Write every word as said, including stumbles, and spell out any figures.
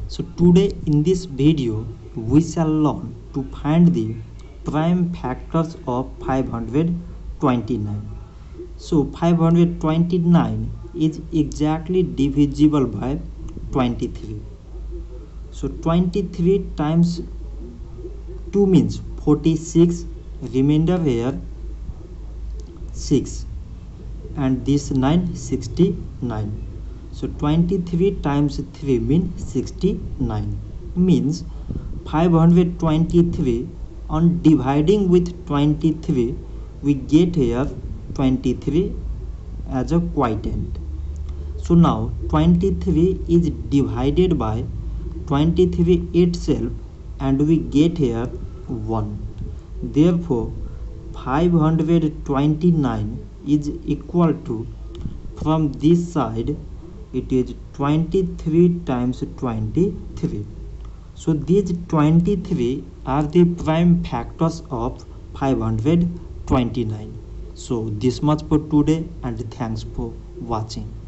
So today in this video we shall learn to find the prime factors of five hundred twenty-nine. So five hundred twenty-nine is exactly divisible by twenty-three. So twenty-three times two means forty-six, remainder here six, and this nine, sixty-nine. So twenty-three times three means sixty-nine, means five hundred twenty-three. On dividing with twenty-three we get here twenty-three as a quotient. So now twenty-three is divided by twenty-three itself and we get here one. Therefore five hundred twenty-nine is equal to, from this side it is twenty-three times twenty-three. So these twenty-three are the prime factors of five hundred twenty-nine. So this much for today, and thanks for watching.